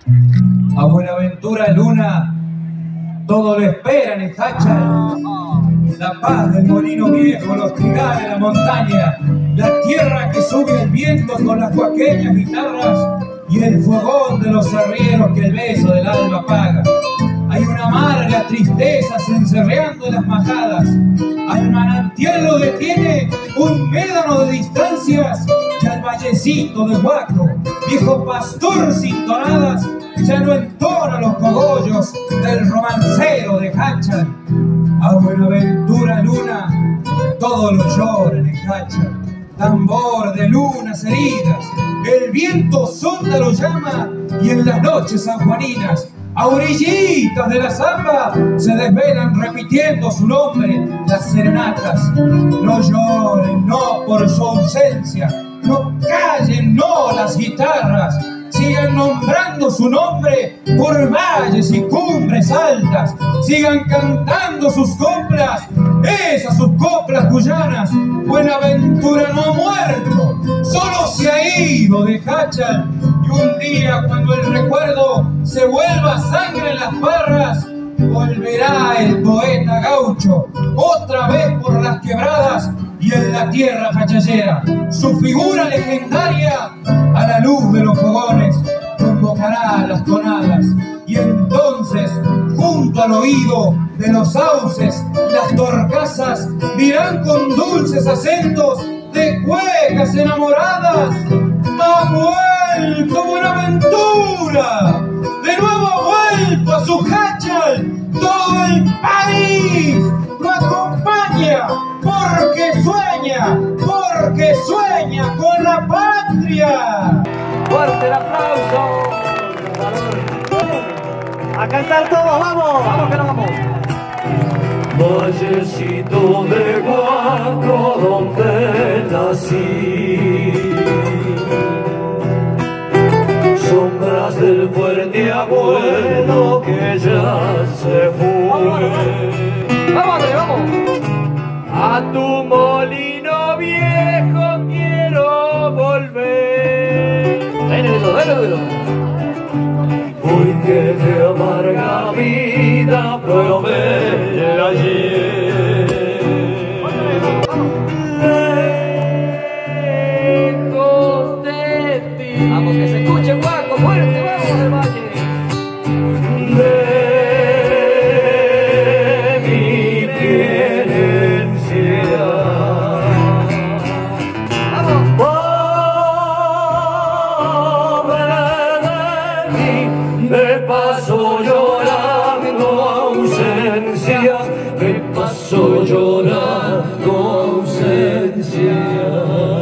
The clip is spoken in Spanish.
A Buenaventura Luna todo lo esperan en Háchal. La paz del molino viejo, los trigales, la montaña, la tierra que sube el viento con las huaqueñas guitarras y el fogón de los arrieros que el beso del alba apaga. Hay una amarga tristeza cencerreando las majadas. Al manantial lo detiene un médano de distancias y al vallecito de Huaco, viejo pastor sin tonadas, ya no entona los cogollos del romancero de Háchal. A Buenaventura Luna todo lo lloran en Háchal. Tambor de lunas heridas, el viento sonda lo llama y en las noches sanjuaninas a orillitas de la zamba se desvelan repitiendo su nombre las serenatas. No lloren, no por su ausencia, no callen, no las guitarras, sigan nombrando su nombre por valles y cumbres altas, sigan cantando sus coplas, esas sus coplas cuyanas. Buenaventura no ha muerto, solo se ha ido de Háchal, y un día cuando el recuerdo se vuelva sangre en las barras, volverá el poeta gaucho otra vez por las quebradas y en la tierra hachallera su figura legendaria a la luz de los fogones convocará las tonadas, y entonces junto al oído de los sauces las torcasas dirán con dulces acentos de cuecas enamoradas: ¡ha vuelto Buenaventura! ¡De nuevo ha vuelto a su Háchal! ¡Todo el país lo acompaña! Porque sueña con la patria. ¡Fuerte el aplauso! ¡A cantar todos! ¡Vamos! ¡Vamos que nos vamos! Vallecito de Huaco donde nací, sombras del fuerte abuelo que ya se fue. ¡Vamos, vamos! A tu molino viejo quiero volver. Dale duro. Hoy que de amarga vida probé el ayer. Lejos de ti. Vamos, que se escuche Huaco, fuerte, vamos del valle. De mi querencia. Vamos. Me paso llorando ausencia, me paso llorando ausencia.